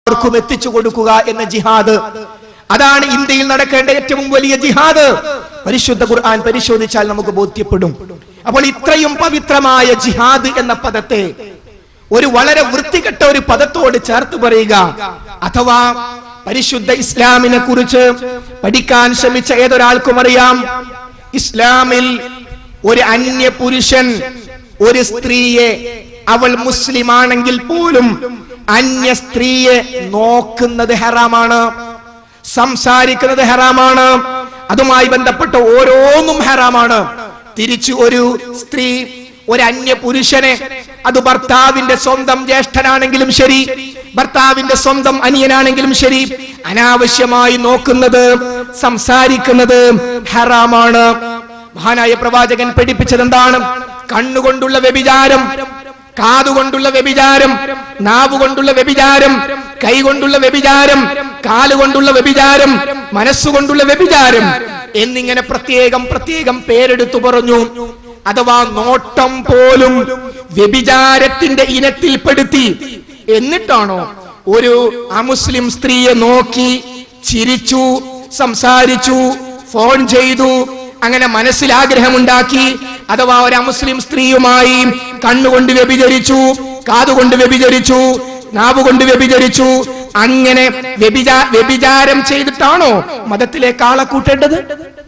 എല്ലാവർക്കും എത്തിച്ചു കൊടുക്കുക എന്ന ജിഹാദ്. അതാണ് ഇന്ത്യയിൽ നടക്കേണ്ട ഏറ്റവും വലിയ ജിഹാദ്. പരിശുദ്ധ ഖുർആൻ പരിശോധിച്ചാൽ നമുക്ക് ബോധ്യപ്പെടും. അപ്പോൾ ഇത്രയും പവിത്രമായ ജിഹാദ് എന്ന പദത്തെ ഒരു വളരെ വൃത്തികെട്ട ഒരു പദത്തോട് ചേർത്ത് പറയുക, അഥവാ പരിശുദ്ധ ഇസ്ലാമിനെ കുറിച്ച് പഠിക്കാൻ ശ്രമിച്ച ഏതൊരാൾക്കും അറിയാം, ഇസ്ലാമിൽ ഒരു അന്യ പുരുഷൻ ഒരു സ്ത്രീയെ, അവൾ മുസ്ലിം ആണെങ്കിൽ പോലും അന്യ സ്ത്രീയെ നോക്കുന്നത് ഹറാമാണ്, സംസാരിക്കുന്നത് ഹറാമാണ്, അതുമായി ബന്ധപ്പെട്ട ഓരോന്നും ഹറാമാണ്. തിരിച്ചു ഒരു സ്ത്രീ ഒരു അന്യ പുരുഷനെ, അത് ഭർത്താവിന്റെ സ്വന്തം ജ്യേഷ്ഠനാണെങ്കിലും ശരി, ഭർത്താവിന്റെ സ്വന്തം അനിയനാണെങ്കിലും ശരി, അനാവശ്യമായി നോക്കുന്നത്, സംസാരിക്കുന്നത് ഹറാമാണ്. മഹാനായ പ്രവാചകൻ പഠിപ്പിച്ചത് എന്താണ്? കണ്ണുകൊണ്ടുള്ള വ്യഭിചാരം, കാതുകൊണ്ടുള്ള വ്യഭിചാരം, നാവുകൊണ്ടുള്ള വ്യഭിചാരം, കൈകൊണ്ടുള്ള വ്യഭിചാരം, കാലുകൊണ്ടുള്ള വ്യഭിചാരം, മനസ്സുകൊണ്ടുള്ള വ്യഭിചാരം എന്നിങ്ങനെ പ്രത്യേകം പ്രത്യേകം പേരെടുത്തു പറഞ്ഞു. അഥവാ നോട്ടം പോലും വ്യഭിചാരത്തിന്റെ ഇനത്തിൽപ്പെടുത്തി. എന്നിട്ടാണോ ഒരു അമുസ്ലിം സ്ത്രീയെ നോക്കി ചിരിച്ചു, സംസാരിച്ചു, ഫോൺ ചെയ്തു, അങ്ങനെ മനസ്സിൽ ആഗ്രഹമുണ്ടാക്കി, അഥവാ ഒരു അമുസ്ലിം സ്ത്രീയുമായി കണ്ണുകൊണ്ട് വ്യഭിചരിച്ചു, കാതുകൊണ്ട് വ്യഭിചരിച്ചു, നാവുകൊണ്ട് വ്യഭിചരിച്ചു, അങ്ങനെ വ്യഭിചാരം ചെയ്തിട്ടാണോ മതത്തിലേക്ക് ആളെ കൂട്ടേണ്ടത്?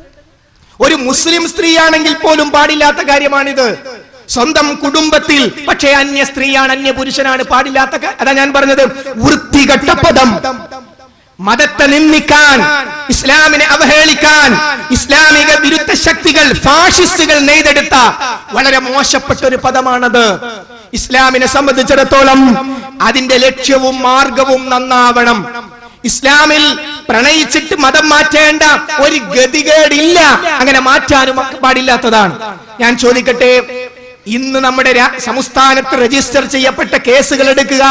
ഒരു മുസ്ലിം സ്ത്രീയാണെങ്കിൽ പോലും പാടില്ലാത്ത കാര്യമാണിത്. സ്വന്തം കുടുംബത്തിൽ പക്ഷേ അന്യ സ്ത്രീയാണ്, അന്യ പുരുഷനാണ്, പാടില്ലാത്ത. അതാ ഞാൻ പറഞ്ഞത്, വൃത്തികെട്ട പദം. മതത്തെ നിന്ദിക്കാൻ, ഇസ്ലാമിനെ അവഹേളിക്കാൻ ഇസ്ലാമിക വിരുദ്ധ ശക്തികൾ, ഫാഷിസ്റ്റുകൾ നെയ്തെടുത്ത വളരെ മോശപ്പെട്ട ഒരു പദമാണത്. ഇസ്ലാമിനെ സംബന്ധിച്ചിടത്തോളം അതിന്റെ ലക്ഷ്യവും മാർഗവും നന്നാവണം. ഇസ്ലാമിൽ പ്രണയിച്ചിട്ട് മതം മാറ്റേണ്ട ഒരു ഗതികേടില്ല, അങ്ങനെ മാറ്റാനും പാടില്ലാത്തതാണ്. ഞാൻ ചോദിക്കട്ടെ, ഇന്ന് നമ്മുടെ സംസ്ഥാനത്ത് രജിസ്റ്റർ ചെയ്യപ്പെട്ട കേസുകൾ എടുക്കുക.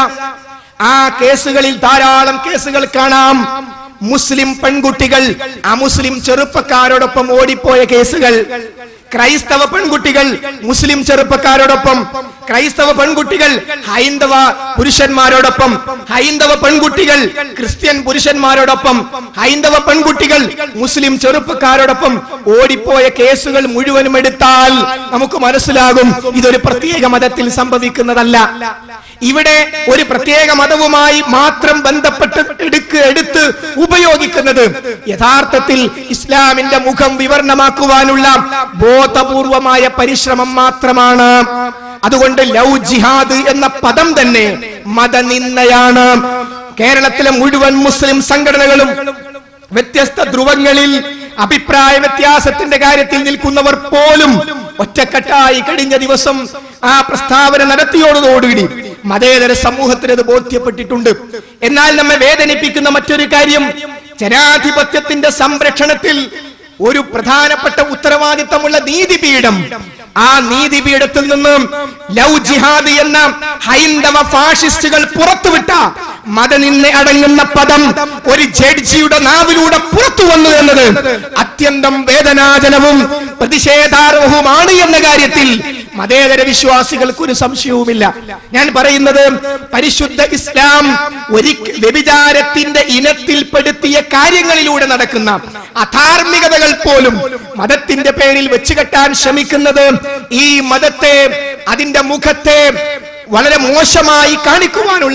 ആ കേസുകളിൽ ധാരാളം കേസുകൾ കാണാം. മുസ്ലിം പെൺകുട്ടികൾ അമുസ്ലിം ചെറുപ്പക്കാരോടൊപ്പം ഓടിപ്പോയ കേസുകൾ, ക്രൈസ്തവ പെൺകുട്ടികൾ മുസ്ലിം ചെറുപ്പക്കാരോടൊപ്പം, ക്രൈസ്തവ പെൺകുട്ടികൾ ഹൈന്ദവ പുരുഷന്മാരോടൊപ്പം, ഹൈന്ദവ പെൺകുട്ടികൾ ക്രിസ്ത്യൻ പുരുഷന്മാരോടൊപ്പം, ഹൈന്ദവ പെൺകുട്ടികൾ മുസ്ലിം ചെറുപ്പക്കാരോടൊപ്പം ഓടിപ്പോയ കേസുകൾ മുഴുവനും എടുത്താൽ നമുക്ക് മനസ്സിലാകും ഇതൊരു പ്രത്യേക മതത്തിൽ സംഭവിക്കുന്നതല്ല. ഇവിടെ ഒരു പ്രത്യേക മതവുമായി മാത്രം ബന്ധപ്പെട്ട് എടുത്ത് ഉപയോഗിക്കുന്നത് യഥാർത്ഥത്തിൽ ഇസ്ലാമിന്റെ മുഖം വിവരണമാക്കുവാനുള്ള ബോധപൂർവമായ പരിശ്രമം മാത്രമാണ്. അതുകൊണ്ട് ലവ് ജിഹാദ് എന്ന പദം തന്നെ മതനിന്ദയാണ്. കേരളത്തിലെ മുഴുവൻ മുസ്ലിം സംഘടനകളും വ്യത്യസ്ത ധ്രുവങ്ങളിൽ അഭിപ്രായ വ്യത്യാസത്തിന്റെ കാര്യത്തിൽ നിൽക്കുന്നവർ പോലും ഒറ്റക്കെട്ടായി കഴിഞ്ഞ ദിവസം ആ പ്രസ്താവന നടത്തിയോടുകൂടി മതേതര സമൂഹത്തിന് അത് ബോധ്യപ്പെട്ടിട്ടുണ്ട്. എന്നാൽ നമ്മെ വേദനിപ്പിക്കുന്ന മറ്റൊരു കാര്യം, ജനാധിപത്യത്തിന്റെ സംരക്ഷണത്തിൽ ഒരു പ്രധാനപ്പെട്ട ഉത്തരവാദിത്തമുള്ള നീതിപീഠം, ആ നീതിപീഠത്തിൽ നിന്നും ലവ് ജിഹാദ് എന്ന ഹൈന്ദവ ഫാഷിസ്റ്റുകൾ പുറത്തുവിട്ട മതനിന്ദ അടങ്ങുന്ന പദം ഒരു ജഡ്ജിയുടെ നാവിലൂടെ പുറത്തു വന്നു എന്നത് അത്യന്തം വേദനാജനവും പ്രതിഷേധാർഹവുമാണ് എന്ന കാര്യത്തിൽ മതേതര വിശ്വാസികൾക്ക് ഒരു സംശയവുമില്ല. ഞാൻ പറയുന്നത്, പരിശുദ്ധ ഇസ്ലാം വ്യഭിചാരത്തിന്റെ ഇനത്തിൽപ്പെടുത്തിയ കാര്യങ്ങളിലൂടെ നടക്കുന്ന അധാർമികതകൾ പോലും മതത്തിന്റെ പേരിൽ വെച്ചുകെട്ടാൻ ശ്രമിക്കുന്നത് ഈ മതത്തെ, അതിന്റെ മുഖത്തെ വളരെ മോശമായി കാണിക്കുവാനുള്ള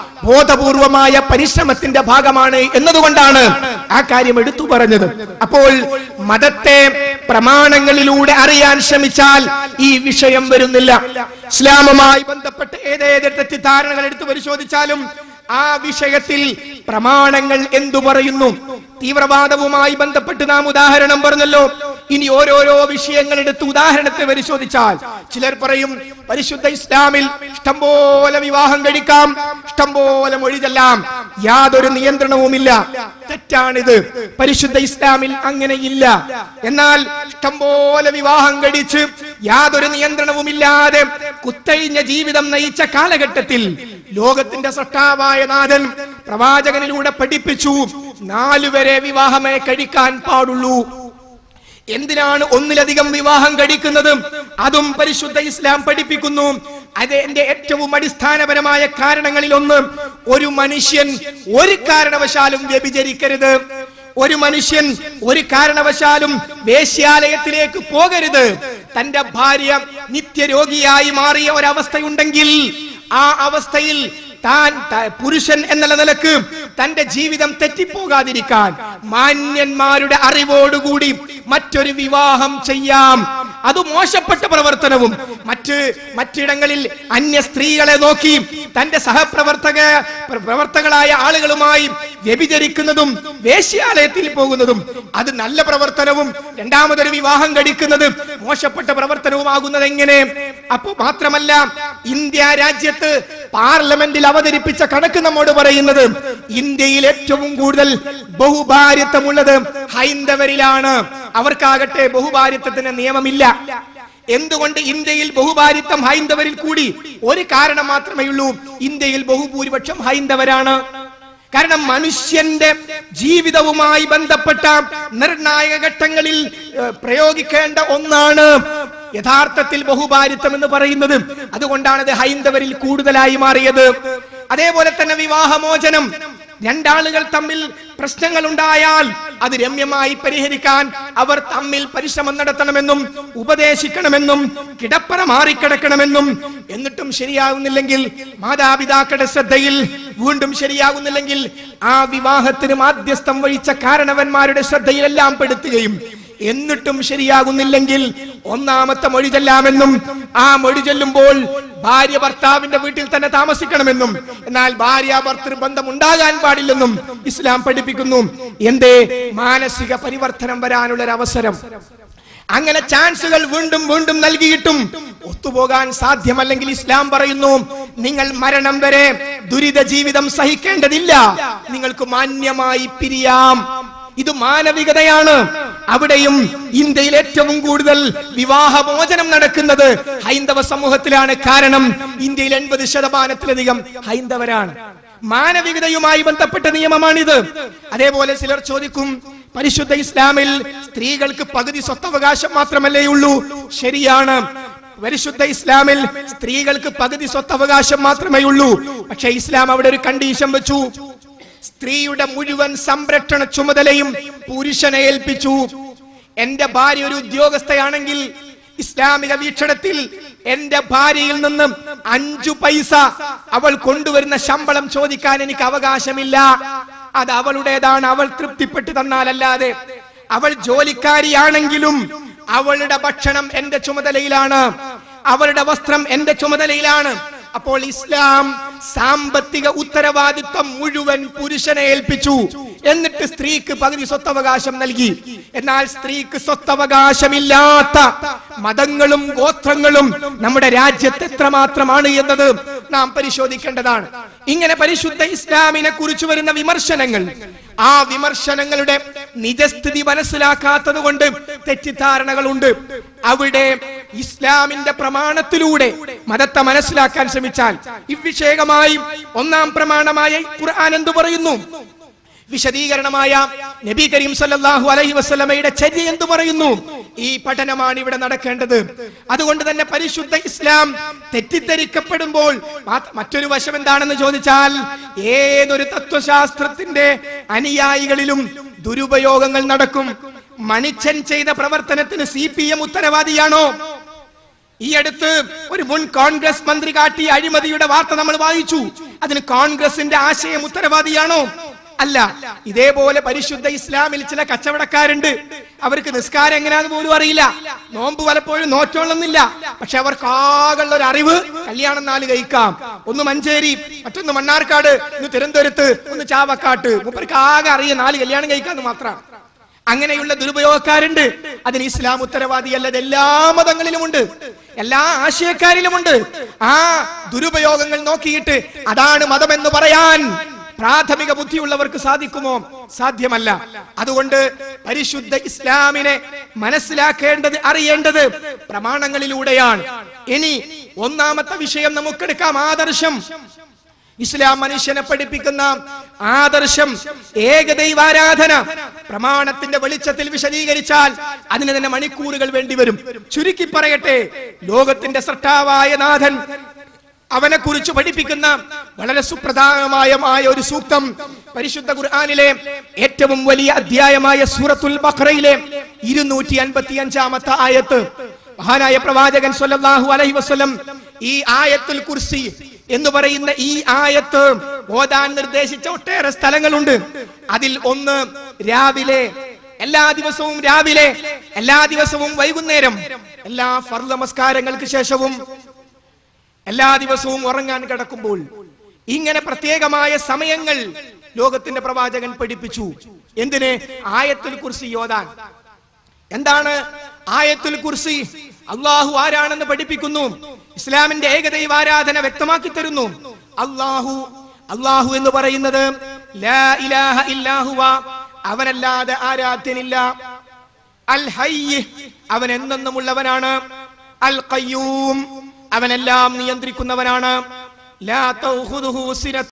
ബോധപൂർവമായ പരിശ്രമത്തിന്റെ ഭാഗമാണ് എന്നതുകൊണ്ടാണ് ആ കാര്യം എടുത്തു പറഞ്ഞത്. അപ്പോൾ മതത്തെ പ്രമാണങ്ങളിലൂടെ അറിയാൻ ശ്രമിച്ചാൽ ഈ വിഷയം വരുന്നില്ല. ഇസ്ലാമുമായി ബന്ധപ്പെട്ട് ഏതേത് തെറ്റിദ്ധാരണകൾ എടുത്തു പരിശോധിച്ചാലും ആ വിഷയത്തിൽ പ്രമാണങ്ങൾ എന്തു പറയുന്നു? തീവ്രവാദവുമായി ബന്ധപ്പെട്ട് നാം ഉദാഹരണം പറഞ്ഞല്ലോ. ഇനി ഓരോരോ വിഷയങ്ങൾ എടുത്ത് ഉദാഹരണത്തെ പരിശോധിച്ചാൽ ചിലർ പറയും പരിശുദ്ധ ഇസ്ലാമിൽ ഇഷ്ടംപോലെ വിവാഹം കഴിക്കാം, ഇഷ്ടംപോലെ മൊഴി ചെല്ലാം, യാതൊരു നിയന്ത്രണവുമില്ല. തെറ്റാണിത്. പരിശുദ്ധ ഇസ്ലാമിൽ അങ്ങനെയില്ല. എന്നാൽ ഇഷ്ടംപോലെ വിവാഹം കഴിച്ച് യാതൊരു നിയന്ത്രണവുമില്ലാതെ കുത്തഴിഞ്ഞ ജീവിതം നയിച്ച കാലഘട്ടത്തിൽ ലോകത്തിന്റെ സൃഷ്ടാവായ നാഥൻ പ്രവാചകനിലൂടെ പഠിപ്പിച്ചു, 4 വരെ വിവാഹമേ കഴിക്കാൻ പാടുള്ളൂ. എന്തിനാണ് ഒന്നിലധികം വിവാഹം കഴിക്കുന്നത്? അതും പരിശുദ്ധ ഇസ്ലാം പഠിപ്പിക്കുന്നു. അതിന്റെ ഏറ്റവും അടിസ്ഥാനപരമായ കാരണങ്ങളിൽ ഒന്ന്, ഒരു മനുഷ്യൻ ഒരു കാരണവശാലും വ്യഭിചരിക്കരുത്, ഒരു മനുഷ്യൻ ഒരു കാരണവശാലും വേശ്യാലയത്തിലേക്ക് പോകരുത്. തന്റെ ഭാര്യ നിത്യരോഗിയായി മാറിയ ഒരവസ്ഥയുണ്ടെങ്കിൽ ആ അവസ്ഥയിൽ താൻ പുരുഷൻ എന്നുള്ള നിലക്ക് തന്റെ ജീവിതം തെറ്റിപ്പോകാതിരിക്കാൻ മാന്യന്മാരുടെ അറിവോടുകൂടി മറ്റൊരു വിവാഹം ചെയ്യാം. അത് മോശപ്പെട്ട പ്രവർത്തനവും മറ്റിടങ്ങളിൽ അന്യ സ്ത്രീകളെ നോക്കി തന്റെ പ്രവർത്തകളായ ആളുകളുമായി വ്യഭിചരിക്കുന്നതും വേശ്യാലയത്തിൽ പോകുന്നതും അത് നല്ല പ്രവർത്തനവും രണ്ടാമതൊരു വിവാഹം കഴിക്കുന്നത് മോശപ്പെട്ട പ്രവർത്തനവുമാകുന്നത് എങ്ങനെ? അപ്പോ മാത്രമല്ല, ഇന്ത്യ രാജ്യത്ത് പാർലമെന്റിൽ അവതരിപ്പിച്ച കണക്ക് നമ്മോട് പറയുന്നത് ഇന്ത്യയിൽ ഏറ്റവും കൂടുതൽ ബഹുഭാര്യത്വമുള്ളത് ഹൈന്ദവരിലാണ്. അവർക്കാകട്ടെ ബഹുഭാര്യത്വത്തിന് നിയമമില്ല. എന്തുകൊണ്ട് ഇന്ത്യയിൽ ബഹുഭാര്യത്വം ഹൈന്ദവരിൽ കൂടി? ഒരു കാരണം മാത്രമേ ഉള്ളൂ, ഇന്ത്യയിൽ ബഹുഭൂരിപക്ഷം ഹൈന്ദവരാണ്. കാരണം മനുഷ്യന്റെ ജീവിതവുമായി ബന്ധപ്പെട്ട നിർണായക ഘട്ടങ്ങളിൽ പ്രയോഗിക്കേണ്ട ഒന്നാണ് യഥാർത്ഥത്തിൽ ബഹുഭാര്യത്വം എന്ന് പറയുന്നത്. അതുകൊണ്ടാണ് ഇത് ഹൈന്ദവരിൽ കൂടുതലായി മാറിയത്. അതേപോലെ തന്നെ വിവാഹമോചനം, രണ്ടാളുകൾ തമ്മിൽ പ്രശ്നങ്ങൾ ഉണ്ടായാൽ അത് രമ്യമായി പരിഹരിക്കാൻ അവർ തമ്മിൽ പരിശ്രമം നടത്തണമെന്നും ഉപദേശിക്കണമെന്നും കിടപ്പറ മാറിക്കിടക്കണമെന്നും, എന്നിട്ടും ശരിയാകുന്നില്ലെങ്കിൽ മാതാപിതാക്കളുടെ ശ്രദ്ധയിൽ, വീണ്ടും ശരിയാകുന്നില്ലെങ്കിൽ ആ വിവാഹത്തിന് മാധ്യസ്ഥം വഹിച്ച കാരണവന്മാരുടെ ശ്രദ്ധയിലെല്ലാം പെടുത്തുകയും, എന്നിട്ടും ശരിയാകുന്നില്ലെങ്കിൽ ഒന്നാമത്തെ മൊഴി ചെല്ലാമെന്നും ആ മൊഴി ചെല്ലുമ്പോൾ ഭാര്യ ഭർത്താവിന്റെ വീട്ടിൽ തന്നെ താമസിക്കണമെന്നും, എന്നാൽ ഭാര്യ ഭർത്തൃ ബന്ധം ഉണ്ടാകാൻ പാടില്ലെന്നും ഇസ്ലാം പഠിപ്പിക്കുന്നു. എന്തേ? മാനസിക പരിവർത്തനം വരാനുള്ള ഒരു അവസരം. അങ്ങനെ ചാൻസുകൾ വീണ്ടും വീണ്ടും നൽകിയിട്ടും ഒത്തുപോകാൻ സാധ്യമല്ലെങ്കിൽ ഇസ്ലാം പറയുന്നു, നിങ്ങൾ മരണം വരെ ദുരിത ജീവിതം സഹിക്കേണ്ടതില്ല, നിങ്ങൾക്ക് മാന്യമായി പിരിയാം. ഇത് മാനവികതയാണ്. അവിടെയും ഇന്ത്യയിൽ ഏറ്റവും കൂടുതൽ വിവാഹമോചനം നടക്കുന്നത് ഹൈന്ദവ സമൂഹത്തിലാണ്. കാരണം ഇന്ത്യയിൽ 80% ഹൈന്ദവരാണ്. മാനവികതയുമായി ബന്ധപ്പെട്ട നിയമമാണിത്. അതേപോലെ ചിലർ ചോദിക്കും, പരിശുദ്ധ ഇസ്ലാമിൽ സ്ത്രീകൾക്ക് പകുതി സ്വത്തവകാശം മാത്രമല്ലേ ഉള്ളൂ? ശരിയാണ്, പരിശുദ്ധ ഇസ്ലാമിൽ സ്ത്രീകൾക്ക് പകുതി സ്വത്തവകാശം മാത്രമേ ഉള്ളൂ. പക്ഷേ ഇസ്ലാം അവിടെ ഒരു കണ്ടീഷൻ വെച്ചു. സ്ത്രീയുടെ മുഴുവൻ സംരക്ഷണ ചുമതലയും പുരുഷനെ ഏൽപ്പിച്ചു. എന്റെ ഭാര്യ ഒരു ഉദ്യോഗസ്ഥയാണെങ്കിൽ ഇസ്ലാമിക വീക്ഷണത്തിൽ എന്റെ ഭാര്യയിൽ നിന്നും 5 പൈസ അവൾ കൊണ്ടുവരുന്ന ശമ്പളം ചോദിക്കാൻ എനിക്ക് അവകാശമില്ല. അത് അവളുടേതാണ്. അവൾ തൃപ്തിപ്പെട്ട് തന്നാലല്ലാതെ. അവൾ ജോലിക്കാരിയാണെങ്കിലും അവളുടെ ഭക്ഷണം എന്റെ ചുമതലയിലാണ്, അവളുടെ വസ്ത്രം എന്റെ ചുമതലയിലാണ്. അപ്പോൾ ഇസ്ലാം സാമ്പത്തിക ഉത്തരവാദിത്വം മുഴുവൻ പുരുഷനെ ഏൽപ്പിച്ചു. എന്നിട്ട് സ്ത്രീക്ക് പകുതി സ്വത്തവകാശം നൽകി. എന്നാൽ സ്ത്രീക്ക് സ്വത്തവകാശമില്ലാത്ത മതങ്ങളും ഗോത്രങ്ങളും നമ്മുടെ രാജ്യത്ത് എത്രമാത്രമാണ് എന്നത് നാം പരിശോധിക്കേണ്ടതാണ്. ഇങ്ങനെ പരിശുദ്ധ ഇസ്ലാമിനെ കുറിച്ച് വരുന്ന വിമർശനങ്ങൾ, ആ വിമർശനങ്ങളുടെ നിജസ്ഥിതി മനസ്സിലാക്കാത്തത് കൊണ്ട് തെറ്റിദ്ധാരണകളുണ്ട്. അവിടെ ഇസ്ലാമിന്റെ പ്രമാണത്തിലൂടെ മതത്തെ മനസ്സിലാക്കാൻ ശ്രമിച്ചാൽ, ഇവിഷയകമായി ഒന്നാം പ്രമാണമായ ഖുർആൻ എന്തു പറയുന്നു, വിശദീകരണമായ നബി കരീം സല്ലല്ലാഹു അലൈഹി വസല്ലമയുടെ ചര്യ എന്തു പറയുന്നു, ഈ പഠനമാണ് ഇവിടെ നടക്കേണ്ടത്. അതുകൊണ്ട് തന്നെ പരിശുദ്ധ ഇസ്ലാം തെറ്റിദ്ധരിക്കപ്പെടുമ്പോൾ മറ്റൊരു വശം എന്താണെന്ന് ചോദിച്ചാൽ, ഏതൊരു തത്വശാസ്ത്രത്തിന്റെ അനുയായികളിലും ദുരുപയോഗങ്ങൾ നടക്കും. മണിച്ചൻ ചെയ്ത പ്രവർത്തനത്തിന് CPM ഉത്തരവാദിയാണോ? ഈ അടുത്ത് ഒരു മുൻ കോൺഗ്രസ് മന്ത്രി കാട്ടിയ അഴിമതിയുടെ വാർത്ത നമ്മൾ വായിച്ചു. അതിന് കോൺഗ്രസിന്റെ ആശയം ഉത്തരവാദിയാണോ? അല്ല. ഇതേപോലെ പരിശുദ്ധ ഇസ്ലാമിൽ ചില കച്ചവടക്കാരുണ്ട്. അവർക്ക് നിസ്കാരം എങ്ങനെയാന്ന് പോലും അറിയില്ല, നോമ്പ് പലപ്പോഴും നോറ്റോളന്നില്ല. പക്ഷെ അവർക്ക് ആകെയുള്ള ഒരു അറിവ് കല്യാണം 4 കഴിക്കാം. ഒന്ന് മഞ്ചേരി, മറ്റൊന്ന് മണ്ണാർക്കാട്, ഒന്ന് തിരുവനന്തപുരത്ത്, ഒന്ന് ചാവക്കാട്ട്. മൂപ്പർക്ക് ആകെ അറിയാം 4 കല്യാണം കഴിക്കാന്ന് മാത്രം. അങ്ങനെയുള്ള ദുരുപയോഗക്കാരുണ്ട്. അതിന് ഇസ്ലാം ഉത്തരവാദിയല്ല. എല്ലാ മതങ്ങളിലുമുണ്ട്, എല്ലാ ആശയക്കാരിലുമുണ്ട്. ആ ദുരുപയോഗങ്ങൾ നോക്കിയിട്ട് അതാണ് മതമെന്ന് പറയാൻ പ്രാഥമിക ബുദ്ധിയുള്ളവർക്ക് സാധിക്കുമോ? സാധ്യമല്ല. അതുകൊണ്ട് പരിശുദ്ധ ഇസ്ലാമിനെ മനസ്സിലാക്കേണ്ടത്, അറിയേണ്ടത് പ്രമാണങ്ങളിലൂടെയാണ്. ഇനി ഒന്നാമത്തെ വിഷയം നമുക്കെടുക്കാം, ആദർശം. ഇസ്ലാം മനുഷ്യനെ പഠിപ്പിക്കുന്ന ആദർശം ഏകദൈവാരാധന. പ്രമാണത്തിന്റെ വെളിച്ചത്തിൽ വിശദീകരിച്ചാൽ അതിന് തന്നെ മണിക്കൂറുകൾ വേണ്ടിവരും. ചുരുക്കി പറയട്ടെ, ലോകത്തിന്റെ സൃഷ്ടാവായ നാഥൻ അവനെ കുറിച്ച് പഠിപ്പിക്കുന്ന വളരെ സുപ്രധാനമായ ഒരു സൂക്തം പരിശുദ്ധ ഖുർആനിലെ ഏറ്റവും വലിയ അധ്യായമായ സൂറത്തുൽ ബഖറയിലെ 255-ാമത്തെ ആയത്ത്. മഹാനായ പ്രവാചകൻ സ്വല്ലല്ലാഹു അലൈഹി വസല്ലം ഈ ആയത്തുൽ കുർസി എന്ന് പറയുന്ന ഈ ആയത്ത് ഓതാൻ നിർദ്ദേശിച്ച ഒട്ടേറെ സ്ഥലങ്ങളുണ്ട്. അതിൽ ഒന്ന് രാവിലെ, എല്ലാ ദിവസവും രാവിലെ, എല്ലാ ദിവസവും വൈകുന്നേരം, എല്ലാ ഫർള് നമസ്കാരങ്ങൾക്ക് ശേഷവും, എല്ലാ ദിവസവും ഉറങ്ങാൻ കിടക്കുമ്പോൾ, ഇങ്ങനെ പ്രത്യേകമായ സമയങ്ങൾ ലോകത്തിന്റെ പ്രവാചകൻ പഠിപ്പിച്ചു. എന്തിന്? ആയത്തുൽ കുർസി ഓതാൻ. എന്താണ് ആയത്തുൽ കുർസി? അള്ളാഹു ആരാണെന്ന് പഠിപ്പിക്കുന്നു. ഇസ്ലാമിന്റെ ഏകദൈവ ആരാധന വ്യക്തമാക്കി തരുന്നു. അള്ളാഹു എന്ന് പറയുന്നത് ലാ ഇലാഹ ഇല്ലാ ഹുവ, അവനല്ലാതെ ആരാധ്യനില്ല. അൽ ഹയ്യ്, അവൻ എന്നെന്നുമുള്ളവനാണ്. അൽ ഖയ്യൂം, അവനെല്ലാം നിയന്ത്രിക്കുന്നവനാണ്. ലാ തൗഖുദുഹു സിനത്തുൻ